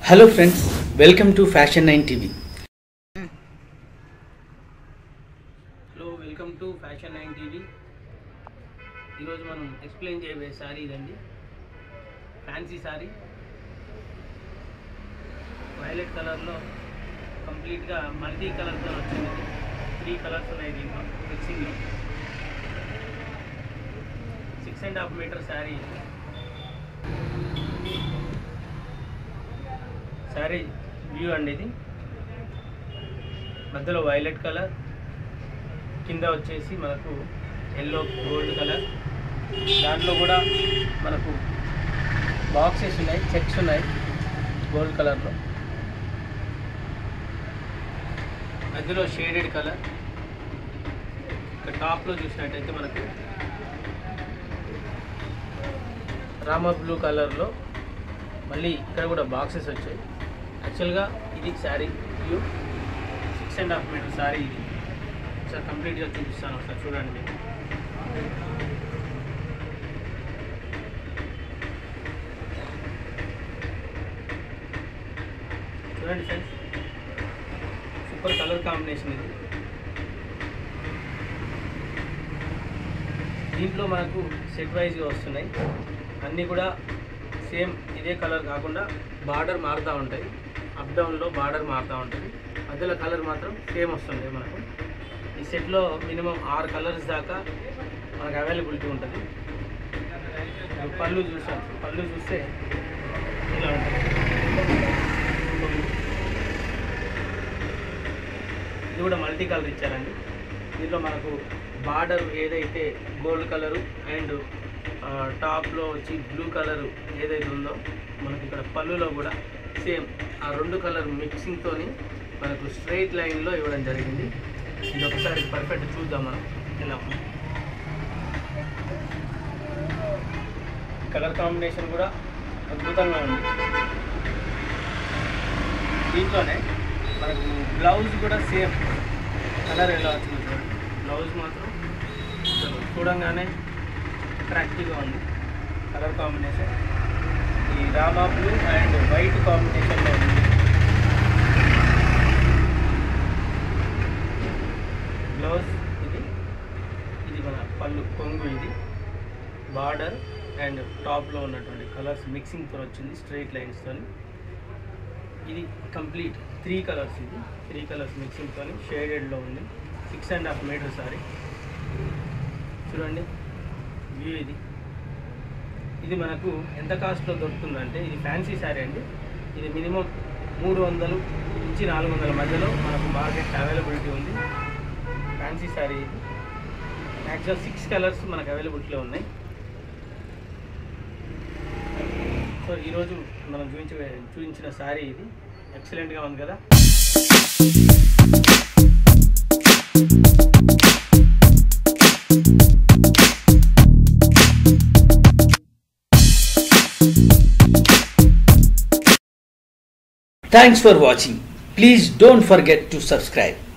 Hello friends, welcome to fashion9tv. Hello, welcome to fashion9tv. ఈరోజు మనం explain చేయబోయే sorry ఇదండి. ఫ్యాన్సీ సారీ వైలెట్ కలర్లో కంప్లీట్గా మల్టీ కలర్తో వచ్చింది. 3 కలర్స్ ఉన్నాయి దీంట్లో మిక్సింగ్లో. 6.5 మీటర్ సారీ. సారీ వ్యూ అండి ఇది. మధ్యలో వైలెట్ కలర్, కింద వచ్చేసి మనకు ఎల్లో గోల్డ్ కలర్, దాంట్లో కూడా మనకు బాక్సెస్ ఉన్నాయి, చెక్స్ ఉన్నాయి గోల్డ్ కలర్లో. మధ్యలో షేడెడ్ కలర్. ఇక్కడ టాప్లో చూసినట్టయితే మనకు రామ బ్లూ కలర్లో మళ్ళీ ఇక్కడ కూడా బాక్సెస్ వచ్చాయి. యాక్చువల్గా ఇది శారీ వ్యూ. 6.5 మీటర్ శారీ ఇది. ఒకసారి కంప్లీట్గా చూపిస్తాను, ఒకసారి చూడండి మీరు. చూడండి ఫ్రెండ్స్, సూపర్ కలర్ కాంబినేషన్ ఇది. దీంట్లో మనకు సెట్ వైజ్గా వస్తున్నాయి అన్నీ కూడా. సేమ్ ఇదే కలర్ కాకుండా బార్డర్ మారుతూ ఉంటాయి. అప్ డౌన్లో బార్డర్ మారుతూ ఉంటుంది. మధ్యలో కలర్ మాత్రం సేమ్ వస్తుంది మనకు. ఈ సెట్లో మినిమం 6 కలర్స్ దాకా మనకు అవైలబిలిటీ ఉంటుంది. పళ్ళు చూస్తే ఇలా ఉంటుంది. ఇది కూడా మల్టీ కలర్ ఇచ్చారండి. దీంట్లో మనకు బార్డర్ ఏదైతే గోల్డ్ కలరు అండ్ టాప్లో వచ్చి బ్లూ కలరు ఏదైతే ఉందో మనకి ఇక్కడ పళ్ళులో కూడా సేమ్ ఆ 2 కలర్ మిక్సింగ్తో మనకు స్ట్రైట్ లైన్లో ఇవ్వడం జరిగింది. ఇది ఒకసారి పర్ఫెక్ట్ చూద్దాం మనం ఎలా ఉంది. కలర్ కాంబినేషన్ కూడా అద్భుతంగా ఉంది. దీంట్లోనే మనకు బ్లౌజ్ కూడా సేమ్ కలర్ ఎలా వచ్చింది చూడండి. బ్లౌజ్ మాత్రం చూడంగానే అట్రాక్టివ్గా ఉంది. కలర్ కాంబినేషన్ ఈ రామా బ్లూ అండ్ వైట్ కాంబినేషన్లో ఉంది. బ్లౌజ్ ఇది మన పళ్ళు కొంగు, ఇది బార్డర్ అండ్ టాప్లో ఉన్నటువంటి కలర్స్ మిక్సింగ్తో వచ్చింది స్ట్రైట్ లైన్స్తో. ఇది కంప్లీట్ 3 కలర్స్. ఇది 3 కలర్స్ మిక్సింగ్తో షేడెడ్లో ఉంది. 6.5 మీటర్ సారీ. చూడండి వ్యూ ఇది. ఇది మనకు ఎంత కాస్ట్లో దొరుకుతుందంటే, ఇది ఫ్యాన్సీ శారీ అండి. ఇది మినిమం 300 నుంచి 400 మధ్యలో మనకు మార్కెట్ అవైలబిలిటీ ఉంది. ఫ్యాన్సీ శారీ ఇది. మ్యాక్సిమం 6 కలర్స్ మనకు అవైలబిలిటీలో ఉన్నాయి. సో ఈరోజు మనం చూపించిన శారీ ఇది ఎక్సలెంట్గా ఉంది కదా. Thanks for watching. Please don't forget to subscribe.